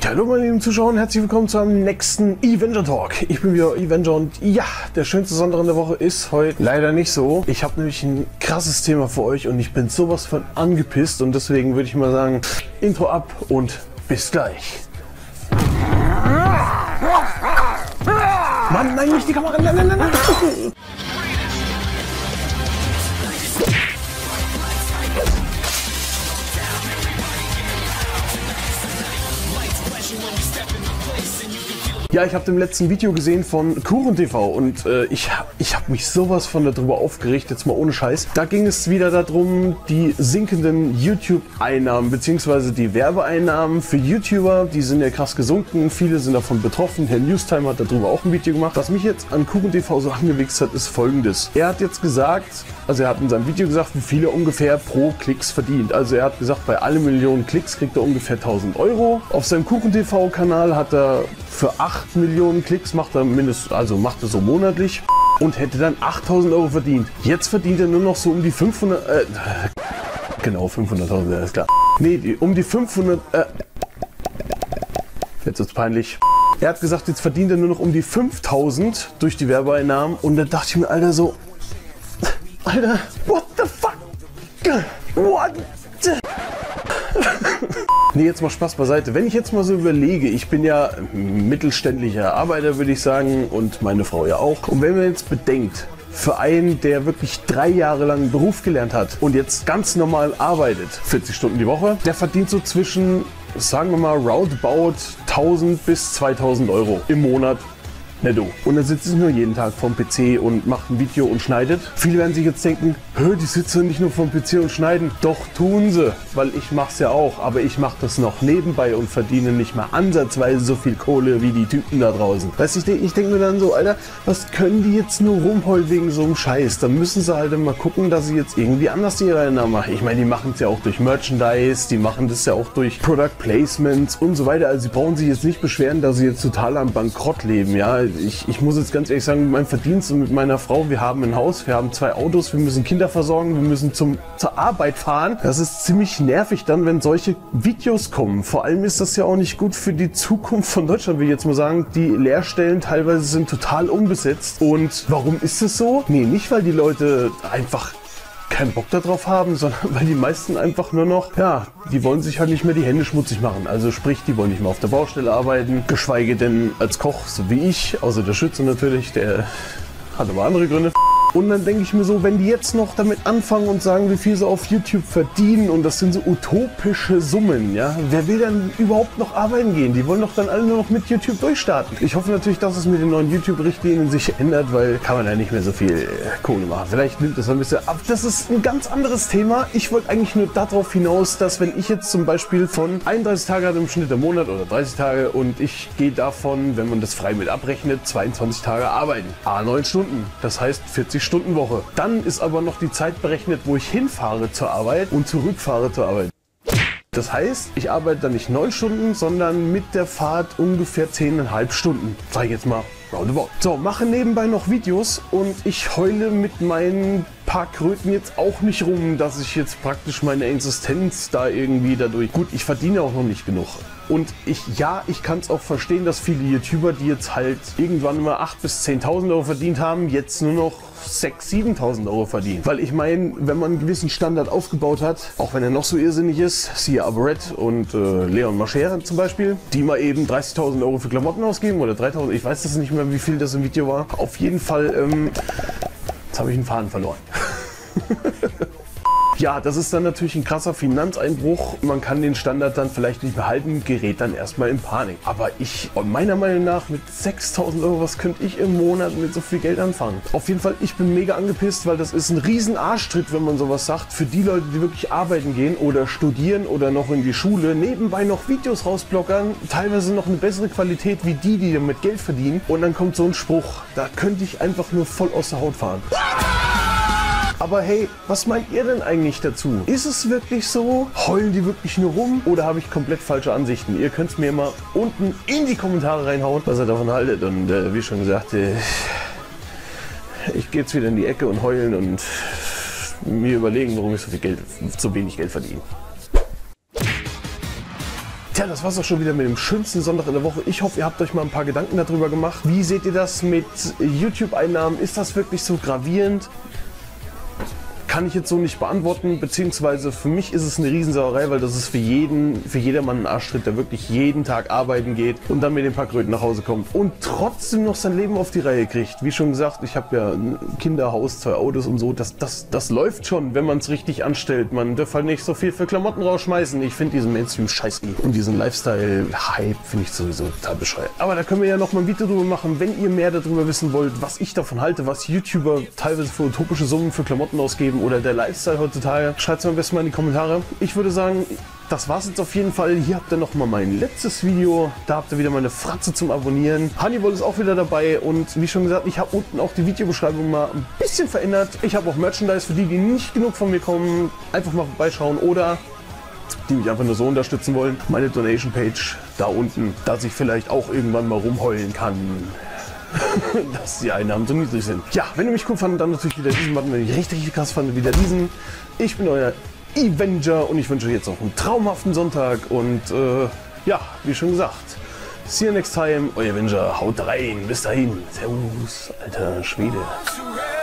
Hallo meine lieben Zuschauer und herzlich willkommen zu einem nächsten Avenger Talk. Ich bin wieder Avenger und ja, der schönste Sonntag in der Woche ist heute leider nicht so. Ich habe nämlich ein krasses Thema für euch und ich bin sowas von angepisst und deswegen würde ich mal sagen, Intro ab und bis gleich. Mann, nein, nicht die Kamera, nein, nein, nein, nein. Ja, ich habe dem letzten Video gesehen von KuchenTV und ich hab mich sowas von darüber aufgeregt, jetzt mal ohne Scheiß. Da ging es wieder darum, die sinkenden YouTube-Einnahmen bzw. die Werbeeinnahmen für YouTuber, die sind ja krass gesunken, viele sind davon betroffen. Herr Newstime hat darüber auch ein Video gemacht. Was mich jetzt an KuchenTV so angewichst hat, ist folgendes. Er hat jetzt gesagt, also er hat in seinem Video gesagt, wie viel er ungefähr pro Klicks verdient. Also er hat gesagt, bei alle Millionen Klicks kriegt er ungefähr 1000 Euro. Auf seinem KuchenTV-Kanal hat er für 8 Millionen Klicks macht er so monatlich und hätte dann 8000 Euro verdient. Jetzt verdient er nur noch so um die 500, genau 500.000, ja, ist klar. Nee, um die 500, jetzt wird's peinlich. Er hat gesagt, jetzt verdient er nur noch um die 5000 durch die Werbeeinnahmen und da dachte ich mir, Alter, so, Alter, what the fuck? What the... Nee, jetzt mal Spaß beiseite. Wenn ich jetzt mal so überlege, ich bin ja mittelständlicher Arbeiter, würde ich sagen, und meine Frau ja auch. Und wenn man jetzt bedenkt, für einen, der wirklich 3 Jahre lang einen Beruf gelernt hat und jetzt ganz normal arbeitet, 40 Stunden die Woche, der verdient so zwischen, sagen wir mal, roundabout 1000 bis 2000 Euro im Monat. Netto. Und dann sitzt es nur jeden Tag vorm PC und macht ein Video und schneidet. Viele werden sich jetzt denken, die sitzen nicht nur vorm PC und schneiden. Doch tun sie, weil ich mach's ja auch. Aber ich mache das noch nebenbei und verdiene nicht mal ansatzweise so viel Kohle wie die Typen da draußen. Weißt du, ich denke mir dann so, Alter, was können die jetzt nur rumheulen wegen so einem Scheiß? Dann müssen sie halt mal gucken, dass sie jetzt irgendwie anders ihre Einnahmen machen. Ich meine, die machen es ja auch durch Merchandise, die machen das ja auch durch Product Placements und so weiter. Also sie brauchen sich jetzt nicht beschweren, dass sie jetzt total am Bankrott leben, ja. Ich muss jetzt ganz ehrlich sagen, mein Verdienst und mit meiner Frau, wir haben ein Haus, wir haben 2 Autos, wir müssen Kinder versorgen, wir müssen zur Arbeit fahren. Das ist ziemlich nervig dann, wenn solche Videos kommen. Vor allem ist das ja auch nicht gut für die Zukunft von Deutschland, will ich jetzt mal sagen. Die Lehrstellen teilweise sind total unbesetzt. Und warum ist es so? Nee, nicht weil die Leute einfach keinen Bock darauf haben, sondern weil die meisten einfach nur noch, ja, die wollen sich halt nicht mehr die Hände schmutzig machen. Also sprich, die wollen nicht mehr auf der Baustelle arbeiten, geschweige denn als Koch, so wie ich, außer der Schütze natürlich, der hat aber andere Gründe. Und dann denke ich mir so, wenn die jetzt noch damit anfangen und sagen, wie viel sie auf YouTube verdienen und das sind so utopische Summen, ja, wer will dann überhaupt noch arbeiten gehen? Die wollen doch dann alle nur noch mit YouTube durchstarten. Ich hoffe natürlich, dass es mit den neuen YouTube-Richtlinien sich ändert, weil kann man ja nicht mehr so viel Kohle machen. Vielleicht nimmt das ein bisschen ab. Das ist ein ganz anderes Thema. Ich wollte eigentlich nur darauf hinaus, dass wenn ich jetzt zum Beispiel von 31 Tage hatte im Schnitt im Monat oder 30 Tage und ich gehe davon, wenn man das frei mit abrechnet, 22 Tage arbeiten. 9 Stunden. Das heißt 40-Stunden Woche. Dann ist aber noch die Zeit berechnet, wo ich hinfahre zur Arbeit und zurückfahre zur Arbeit. Das heißt, ich arbeite dann nicht 9 Stunden, sondern mit der Fahrt ungefähr 10,5 Stunden. Sag ich jetzt mal roundabout. So, mache nebenbei noch Videos und ich heule mit meinen paar Kröten jetzt auch nicht rum, dass ich jetzt praktisch meine Existenz da irgendwie dadurch... Gut, ich verdiene auch noch nicht genug. Und ich kann es auch verstehen, dass viele YouTuber, die jetzt halt irgendwann mal 8.000 bis 10.000 Euro verdient haben, jetzt nur noch 6.000, 7.000 Euro verdienen. Weil ich meine, wenn man einen gewissen Standard aufgebaut hat, auch wenn er noch so irrsinnig ist, siehe Arboret und Leon Mascher zum Beispiel, die mal eben 30.000 Euro für Klamotten ausgeben oder 3.000, ich weiß das nicht mehr, wie viel das im Video war. Auf jeden Fall, jetzt habe ich einen Faden verloren. Ja, das ist dann natürlich ein krasser Finanzeinbruch. Man kann den Standard dann vielleicht nicht behalten, gerät dann erstmal in Panik. Aber meiner Meinung nach, mit 6.000 Euro, was könnte ich im Monat mit so viel Geld anfangen? Auf jeden Fall, ich bin mega angepisst, weil das ist ein riesen Arschtritt, wenn man sowas sagt. Für die Leute, die wirklich arbeiten gehen oder studieren oder noch in die Schule, nebenbei noch Videos rausblockern, teilweise noch eine bessere Qualität wie die damit Geld verdienen. Und dann kommt so ein Spruch, da könnte ich einfach nur voll aus der Haut fahren. Aber hey, was meint ihr denn eigentlich dazu? Ist es wirklich so? Heulen die wirklich nur rum? Oder habe ich komplett falsche Ansichten? Ihr könnt es mir mal unten in die Kommentare reinhauen, was ihr davon haltet. Und wie schon gesagt, ich gehe jetzt wieder in die Ecke und heulen und mir überlegen, warum ich so wenig Geld verdiene. Tja, das war's auch schon wieder mit dem schönsten Sonntag in der Woche. Ich hoffe, ihr habt euch mal ein paar Gedanken darüber gemacht. Wie seht ihr das mit YouTube-Einnahmen? Ist das wirklich so gravierend? Kann ich jetzt so nicht beantworten, beziehungsweise für mich ist es eine Riesensauerei, weil das ist für jedermann ein Arschtritt, der wirklich jeden Tag arbeiten geht und dann mit den paar Kröten nach Hause kommt und trotzdem noch sein Leben auf die Reihe kriegt. Wie schon gesagt, ich habe ja ein Kinderhaus, 2 Autos und so, das läuft schon, wenn man es richtig anstellt. Man darf halt nicht so viel für Klamotten rausschmeißen. Ich finde diesen Mainstream-Scheiß und diesen Lifestyle-Hype finde ich sowieso total bescheuert. Aber da können wir ja noch mal ein Video drüber machen, wenn ihr mehr darüber wissen wollt, was ich davon halte, was YouTuber teilweise für utopische Summen für Klamotten ausgeben oder der Lifestyle heutzutage. Schreibt es mir am besten mal in die Kommentare. Ich würde sagen, das war es jetzt auf jeden Fall. Hier habt ihr noch mal mein letztes Video. Da habt ihr wieder meine Fratze zum Abonnieren. Hannibal ist auch wieder dabei und wie schon gesagt, ich habe unten auch die Videobeschreibung mal ein bisschen verändert. Ich habe auch Merchandise für die, die nicht genug von mir kommen. Einfach mal vorbeischauen oder die mich einfach nur so unterstützen wollen. Meine Donation-Page da unten, dass ich vielleicht auch irgendwann mal rumheulen kann. Dass die Einnahmen so niedrig sind. Ja, wenn ihr mich cool fandet, dann natürlich wieder diesen Button. Wenn ich richtig krass fand, wieder diesen. Ich bin euer Avenger und ich wünsche euch jetzt noch einen traumhaften Sonntag. Und ja, wie schon gesagt, see you next time. Euer Avenger, haut rein. Bis dahin. Servus, alter Schwede.